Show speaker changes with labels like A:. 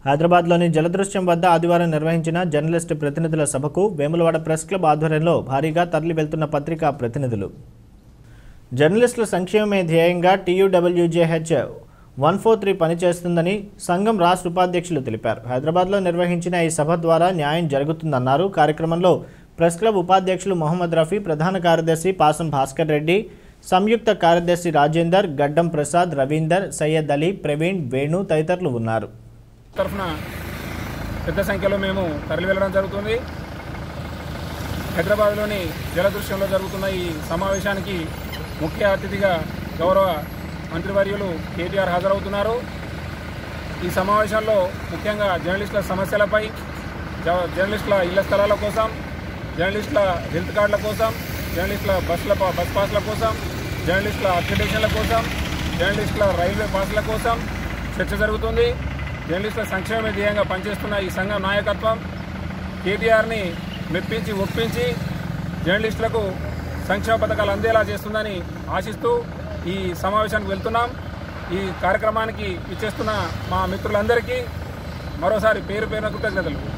A: హైదరాబాద్లోని జలదృశ్యం వద్ద ఆదివారం నిర్వహించిన జర్నలిస్టు ప్రతినిధుల సభకు వేములవాడ ప్రెస్ క్లబ్ ఆధ్వర్యంలో భారీగా తరలి వెళ్తున్న పత్రికా ప్రతినిధులు. జర్నలిస్టుల సంక్షేమమే ధ్యేయంగా TUWJH 143 పనిచేస్తుందని సంఘం రాష్ట్ర ఉపాధ్యక్షులు తెలిపారు. హైదరాబాద్లో నిర్వహించిన ఈ సభ ద్వారా న్యాయం జరుగుతుందన్నారు. కార్యక్రమంలో ప్రెస్ క్లబ్ ఉపాధ్యక్షులు మొహమ్మద్ రఫీ, ప్రధాన కార్యదర్శి పాసం భాస్కర్ రెడ్డి, సంయుక్త కార్యదర్శి రాజేందర్, గడ్డం ప్రసాద్, రవీందర్, సయ్యద్ అలీ, ప్రవీణ్, వేణు తదితరులు ఉన్నారు.
B: తరఫున పెద్ద సంఖ్యలో మేము తరలి వెళ్ళడం జరుగుతుంది. హైదరాబాద్లోని జలదృశ్యంలో జరుగుతున్న ఈ సమావేశానికి ముఖ్య అతిథిగా గౌరవ మంత్రివర్యులు KTR హాజరవుతున్నారు. ఈ సమావేశంలో ముఖ్యంగా జర్నలిస్టుల సమస్యలపై, జర్నలిస్టుల ఇళ్ల స్థలాల కోసం, జర్నలిస్టుల హెల్త్ కార్డుల కోసం, జర్నలిస్టుల బస్ పాస్ల కోసం, జర్నలిస్టుల అక్రిడేషన్ల కోసం, జర్నలిస్టుల రైల్వే పాస్ల కోసం చర్చ జరుగుతుంది. జర్నలిస్టుల సంక్షేమ ధ్యేయంగా పనిచేస్తున్న ఈ సంఘం నాయకత్వం KTRని మెప్పించి ఒప్పించి జర్నలిస్టులకు సంక్షేమ పథకాలు అందేలా చేస్తుందని ఆశిస్తూ ఈ సమావేశానికి వెళ్తున్నాం. ఈ కార్యక్రమానికి ఇచ్చేస్తున్న మా మిత్రులందరికీ మరోసారి పేరు పేరున కృతజ్ఞతలు.